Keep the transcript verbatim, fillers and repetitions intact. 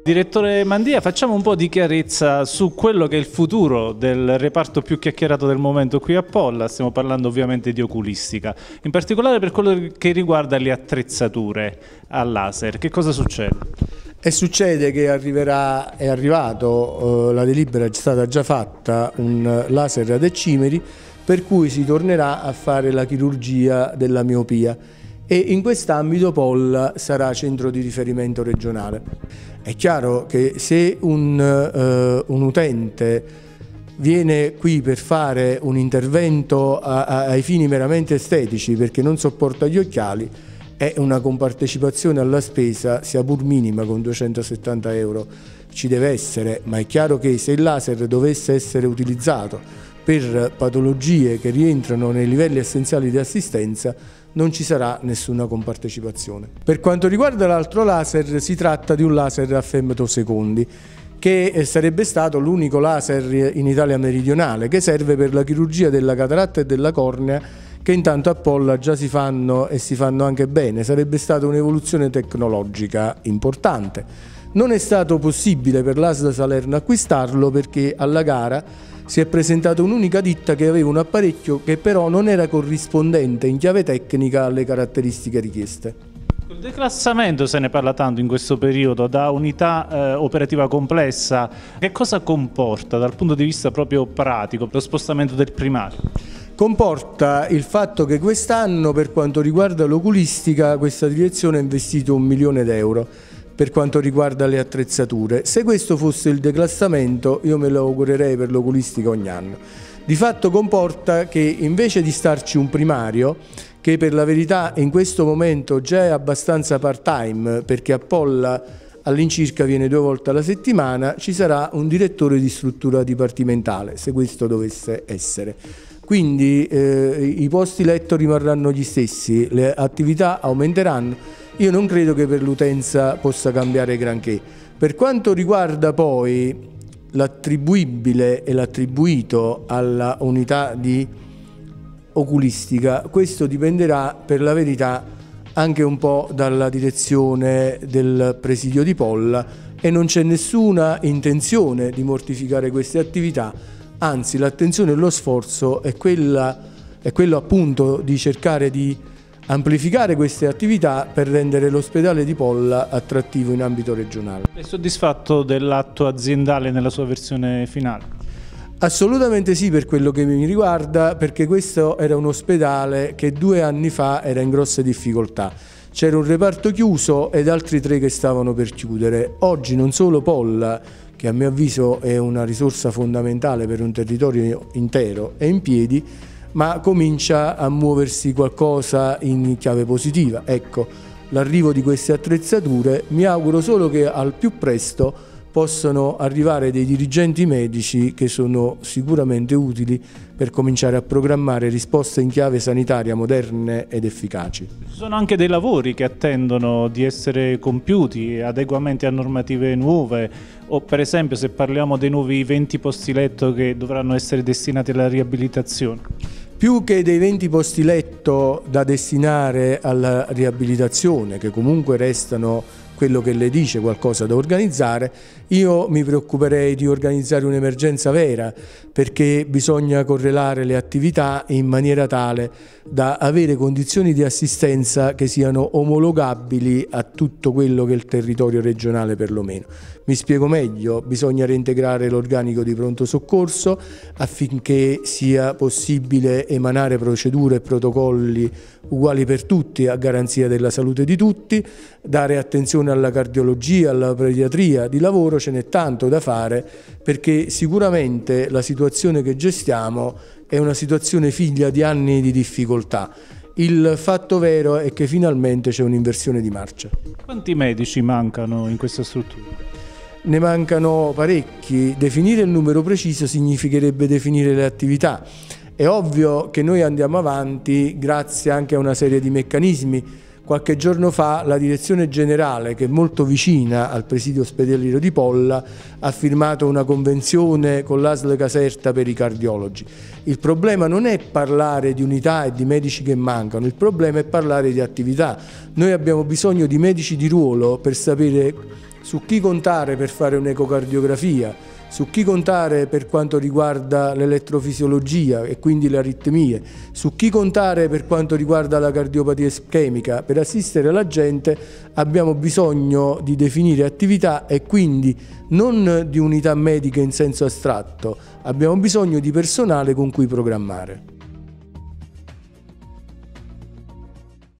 Direttore Mandia, facciamo un po' di chiarezza su quello che è il futuro del reparto più chiacchierato del momento qui a Polla. Stiamo parlando ovviamente di oculistica, in particolare per quello che riguarda le attrezzature a laser. Che cosa succede? E succede che arriverà, è arrivato, eh, la delibera è stata già fatta, un laser ad ecimeri, per cui si tornerà a fare la chirurgia della miopia. E in quest'ambito Polla sarà centro di riferimento regionale. È chiaro che se un, uh, un utente viene qui per fare un intervento a, a, ai fini meramente estetici perché non sopporta gli occhiali, è una compartecipazione alla spesa, sia pur minima, con duecentosettanta euro ci deve essere, ma è chiaro che se il laser dovesse essere utilizzato per patologie che rientrano nei livelli essenziali di assistenza, non ci sarà nessuna compartecipazione. Per quanto riguarda l'altro laser, si tratta di un laser a femtosecondi, che sarebbe stato l'unico laser in Italia meridionale, che serve per la chirurgia della cataratta e della cornea, che intanto a Polla già si fanno e si fanno anche bene. Sarebbe stata un'evoluzione tecnologica importante. Non è stato possibile per l'A S L Salerno acquistarlo perché alla gara si è presentata un'unica ditta che aveva un apparecchio che però non era corrispondente in chiave tecnica alle caratteristiche richieste. Il declassamento, se ne parla tanto in questo periodo, da unità eh, operativa complessa, che cosa comporta dal punto di vista proprio pratico lo spostamento del primario? Comporta il fatto che quest'anno, per quanto riguarda l'oculistica, questa direzione ha investito un milione d'euro per quanto riguarda le attrezzature. Se questo fosse il declassamento, io me lo augurerei per l'oculistica ogni anno. Di fatto comporta che invece di starci un primario, che per la verità in questo momento già è abbastanza part-time, perché a Polla all'incirca viene due volte alla settimana, ci sarà un direttore di struttura dipartimentale, se questo dovesse essere. Quindi eh, i posti letto rimarranno gli stessi, le attività aumenteranno. Io non credo che per l'utenza possa cambiare granché. Per quanto riguarda poi l'attribuibile e l'attribuito alla unità di oculistica, questo dipenderà per la verità anche un po' dalla direzione del presidio di Polla e non c'è nessuna intenzione di mortificare queste attività, anzi l'attenzione e lo sforzo è, quella, è quello appunto di cercare di amplificare queste attività per rendere l'ospedale di Polla attrattivo in ambito regionale. È soddisfatto dell'atto aziendale nella sua versione finale? Assolutamente sì, per quello che mi riguarda, perché questo era un ospedale che due anni fa era in grosse difficoltà. C'era un reparto chiuso ed altri tre che stavano per chiudere. Oggi non solo Polla, che a mio avviso è una risorsa fondamentale per un territorio intero, è in piedi, ma comincia a muoversi qualcosa in chiave positiva. Ecco, l'arrivo di queste attrezzature, mi auguro solo che al più presto possano arrivare dei dirigenti medici che sono sicuramente utili per cominciare a programmare risposte in chiave sanitaria moderne ed efficaci. Ci sono anche dei lavori che attendono di essere compiuti, adeguamenti a normative nuove, o per esempio se parliamo dei nuovi venti posti letto che dovranno essere destinati alla riabilitazione. Più che dei venti posti letto da destinare alla riabilitazione, che comunque restano quello che le dice, qualcosa da organizzare, io mi preoccuperei di organizzare un'emergenza vera, perché bisogna correlare le attività in maniera tale da avere condizioni di assistenza che siano omologabili a tutto quello che è il territorio regionale perlomeno. Mi spiego meglio, bisogna reintegrare l'organico di pronto soccorso affinché sia possibile emanare procedure e protocolli uguali per tutti a garanzia della salute di tutti, dare attenzione alla cardiologia, alla pediatria. Di lavoro ce n'è tanto da fare, perché sicuramente la situazione che gestiamo è una situazione figlia di anni di difficoltà. Il fatto vero è che finalmente c'è un'inversione di marcia. Quanti medici mancano in questa struttura? Ne mancano parecchi. Definire il numero preciso significherebbe definire le attività. È ovvio che noi andiamo avanti grazie anche a una serie di meccanismi. Qualche giorno fa la direzione generale, che è molto vicina al presidio ospedaliero di Polla, ha firmato una convenzione con l'A S L Caserta per i cardiologi. Il problema non è parlare di unità e di medici che mancano, il problema è parlare di attività. Noi abbiamo bisogno di medici di ruolo per sapere su chi contare per fare un'ecocardiografia, su chi contare per quanto riguarda l'elettrofisiologia e quindi le aritmie, su chi contare per quanto riguarda la cardiopatia ischemica. Per assistere la gente abbiamo bisogno di definire attività e quindi non di unità mediche in senso astratto, abbiamo bisogno di personale con cui programmare.